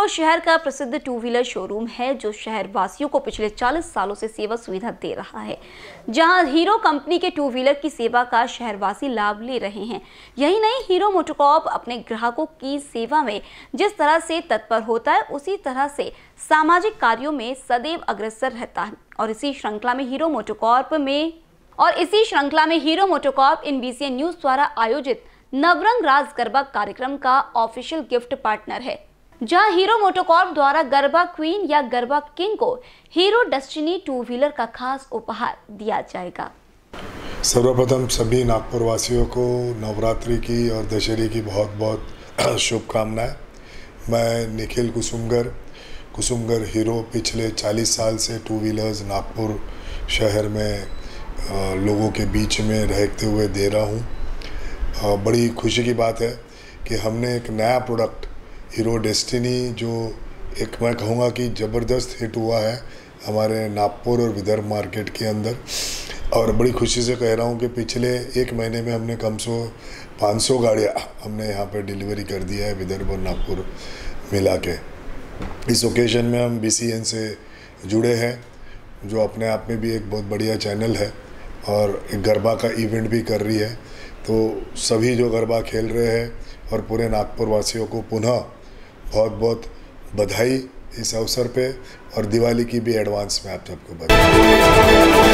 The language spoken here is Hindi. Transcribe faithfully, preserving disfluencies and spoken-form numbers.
हीरो शहर का प्रसिद्ध टू व्हीलर शोरूम है जो शहर वासियों को पिछले चालीस सालों से सेवा सुविधा दे रहा है। जहां हीरो कंपनी के टू व्हीलर की सेवा का शहरवासी लाभ ले रहे हैं। यही नहीं, हीरो मोटोकॉर्प अपने ग्राहकों की सेवा में जिस तरह से तत्पर होता है उसी तरह से सामाजिक कार्यों में सदैव अग्रसर रहता है। और इसी श्रृंखला में हीरो मोटोकॉर्प में और इसी श्रृंखला में हीरो मोटोकॉर्प इन बी सी एन न्यूज द्वारा आयोजित नवरंग राज गरबा कार्यक्रम का ऑफिशियल गिफ्ट पार्टनर है, जहां हीरो मोटोकॉर्प द्वारा गरबा क्वीन या गरबा किंग को हीरो डेस्टिनी टू व्हीलर का खास उपहार दिया जाएगा। सर्वप्रथम सभी नागपुर वासियों को नवरात्रि की और दशहरे की बहुत बहुत शुभकामनाएं। मैं निखिल कुसुमगर कुसुमगर हीरो पिछले चालीस साल से टू व्हीलर्स नागपुर शहर में लोगों के बीच में रहते हुए दे रहा हूँ। बड़ी खुशी की बात है कि हमने एक नया प्रोडक्ट हीरो डेस्टिनी, जो एक मैं कहूँगा कि ज़बरदस्त हिट हुआ है हमारे नागपुर और विदर्भ मार्केट के अंदर। और बड़ी खुशी से कह रहा हूँ कि पिछले एक महीने में हमने कम सौ पाँच सौ गाड़ियाँ हमने यहाँ पर डिलीवरी कर दिया है विदर्भ और नागपुर मिला के। इस ओकेजन में हम बी सी एन से जुड़े हैं, जो अपने आप में भी एक बहुत बढ़िया चैनल है और एक गरबा का इवेंट भी कर रही है। तो सभी जो गरबा खेल रहे हैं और पूरे नागपुर वासियों को पुनः बहुत बहुत बधाई इस अवसर पे, और दिवाली की भी एडवांस में आप सबको बधाई।